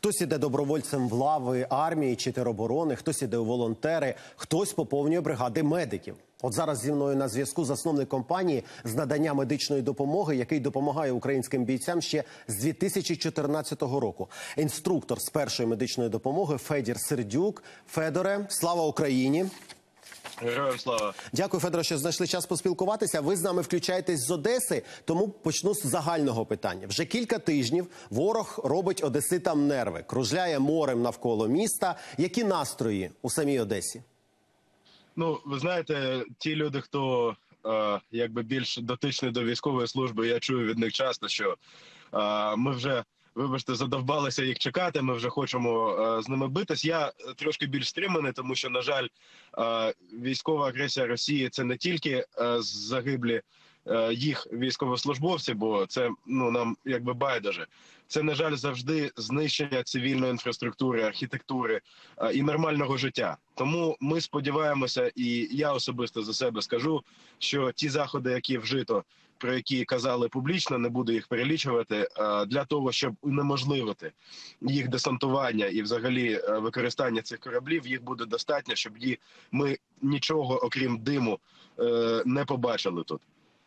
Хтось іде добровольцем в лави армії чи тероборони, хтось іде у волонтери, хтось поповнює бригади медиків. От зараз зі мною на зв'язку засновник компанії з надання медичної допомоги, який допомагає українським бійцям ще з 2014 року. Інструктор з першої медичної допомоги Федір Сердюк. Федоре, слава Україні! Героям слава! Дякую, Федоре, що знайшли час поспілкуватися. Ви з нами включаєтесь з Одеси, тому почну з загального питання. Вже кілька тижнів ворог робить одеситам нерви, кружляє морем навколо міста. Які настрої у самій Одесі? Ну, ви знаєте, ті люди, хто якби більш дотичний до військової служби, я чую від них часто, що ми вже, вибачте, задовбалися їх чекати, ми вже хочемо з ними битись. Я трошки більш стриманий, тому що, на жаль, військова агресія Росії – це не тільки загиблі їх військовослужбовці, бо це нам якби байдуже. Це, на жаль, завжди знищення цивільної інфраструктури, архітектури і нормального життя. Тому ми сподіваємося, і я особисто за себе скажу, що ті заходи, які вжито, про які казали публічно, не буду їх перелічувати, для того, щоб унеможливити їх десантування і взагалі використання цих кораблів, їх буде достатньо, щоб ми нічого, окрім диму, не побачили тут.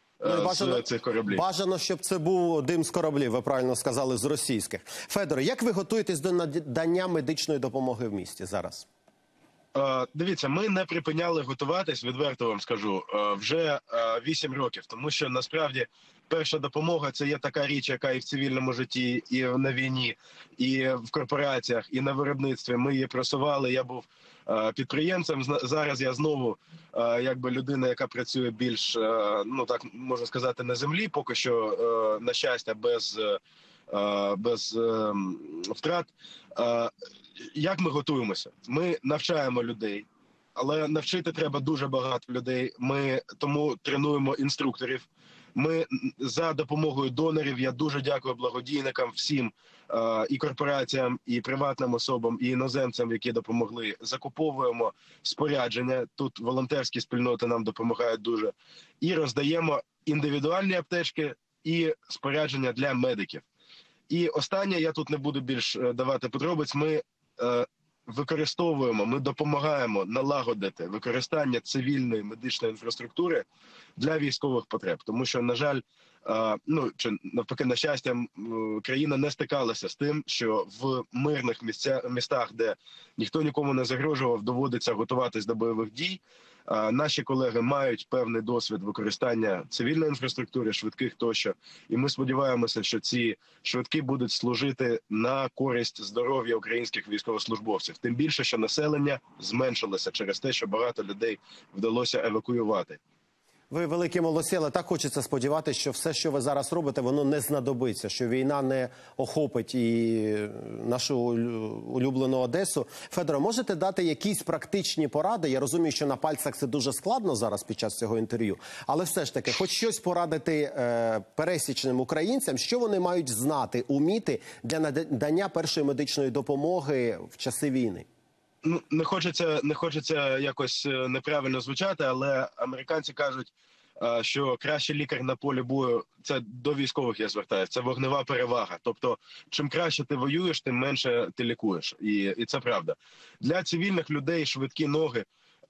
Бажано, щоб це був дим з кораблів, ви правильно сказали, з російських. Федоре, як ви готуєтесь до надання медичної допомоги в місті зараз? Дивіться, ми не припиняли готуватись, відверто вам скажу, вже 8 років. Тому що, насправді, перша допомога – це є така річ, яка і в цивільному житті, і на війні, і в корпораціях, і на виробництві. Ми її просували, я був підприємцем. Зараз я знову якби людина, яка працює більш, так можна сказати, на землі, поки що, на щастя, без втрат. Як ми готуємося? Ми навчаємо людей, але навчити треба дуже багато людей. Ми тому тренуємо інструкторів. Ми за допомогою донорів, я дуже дякую благодійникам всім, і корпораціям, і приватним особам, і іноземцям, які допомогли. Закуповуємо спорядження, тут волонтерські спільноти нам допомагають дуже. І роздаємо індивідуальні аптечки і спорядження для медиків. І останнє, я тут не буду більш давати подробиць, ми використовуємо, ми допомагаємо налагодити використання цивільної медичної інфраструктури для військових потреб. Тому що, на жаль, чи навпаки, на щастя, країна не стикалася з тим, що в мирних містах, де ніхто нікому не загрожував, доводиться готуватись до бойових дій. Наші колеги мають певний досвід використання цивільної інфраструктури, швидких тощо. І ми сподіваємося, що ці швидкі будуть служити на користь здоров'я українських військовослужбовців. Тим більше, що населення зменшилося через те, що багато людей вдалося евакуювати. Ви великі молодці, але так хочеться сподіватися, що все, що ви зараз робите, воно не знадобиться, що війна не охопить і нашу улюблену Одесу. Федоре, можете дати якісь практичні поради? Я розумію, що на пальцях це дуже складно зараз під час цього інтерв'ю, але все ж таки, хоч щось порадити пересічним українцям, що вони мають знати, уміти для надання першої медичної допомоги в часи війни? Не хочеться якось неправильно звучати, але американці кажуть, що кращий лікар на полі бою, це до військових я звертаюся, це вогнева перевага. Тобто, чим краще ти воюєш, тим менше ти лікуєш. І це правда. Для цивільних людей швидкі ноги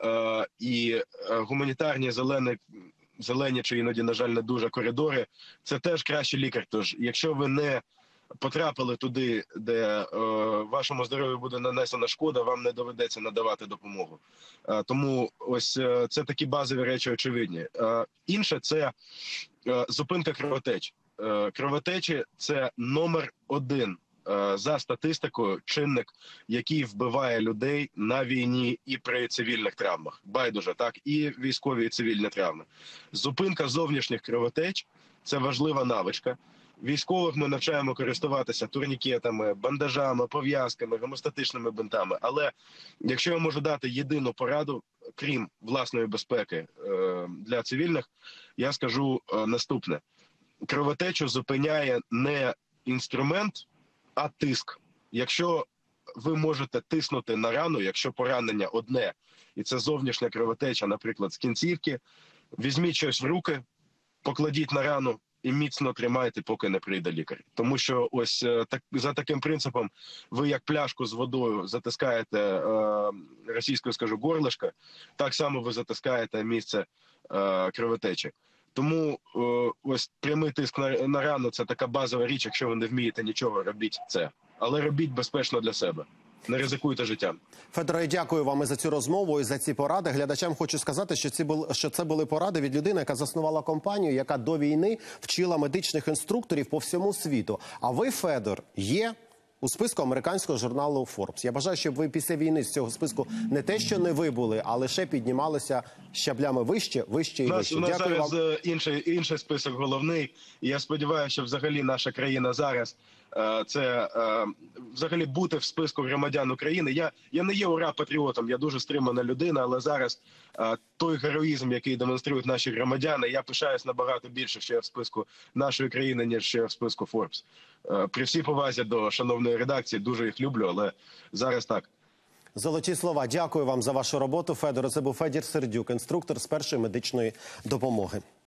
і гуманітарні зелені чи іноді, на жаль, не дуже коридори, це теж кращий лікар. Тож, якщо ви не потрапили туди, де вашому здоров'ю буде нанесена шкода, вам не доведеться надавати допомогу. Тому ось це такі базові речі очевидні. Інше – це зупинка кровотеч. Кровотечі – це номер 1 за статистикою чинник, який вбиває людей на війні і при цивільних травмах. Байдуже, так, і військові, і цивільні травми. Зупинка зовнішніх кровотеч – це важлива навичка. Військових ми навчаємо користуватися турнікетами, бандажами, пов'язками, гемостатичними бинтами. Але якщо я можу дати єдину пораду, крім власної безпеки для цивільних, я скажу наступне. Кровотечу зупиняє не інструмент, а тиск. Якщо ви можете тиснути на рану, якщо поранення одне, і це зовнішня кровотеча, наприклад, з кінцівки, візьміть щось в руки, покладіть на рану, і міцно тримайте, поки не прийде лікар. Тому що ось так, за таким принципом ви як пляшку з водою затискаєте російською, скажу, горлишко, так само ви затискаєте місце кровотечі. Тому ось прямий тиск на рану – це така базова річ. Якщо ви не вмієте нічого, робіть це. Але робіть безпечно для себе. Не ризикуйте життям. Федоре, дякую вам і за цю розмову, і за ці поради. Глядачам хочу сказати, що це були поради від людини, яка заснувала компанію, яка до війни вчила медичних інструкторів по всьому світу. А ви, Федор, є у списку американського журналу Forbes. Я бажаю, щоб ви після війни з цього списку не те, що не вибули, а лише піднімалися щаблями вище, вище і вище. У нас Дякую зараз вам. інший список головний. І я сподіваюся, що взагалі наша країна зараз це взагалі бути в списку громадян України. Я не є ура-патріотом, я дуже стримана людина, але зараз той героїзм, який демонструють наші громадяни, я пишаюсь набагато більше, що я в списку нашої країни, ніж що я в списку Forbes. При всій повазі до шановної редакції, дуже їх люблю, але зараз так. Золоті слова. Дякую вам за вашу роботу, Федоре. Це був Федір Сердюк, інструктор з першої медичної допомоги.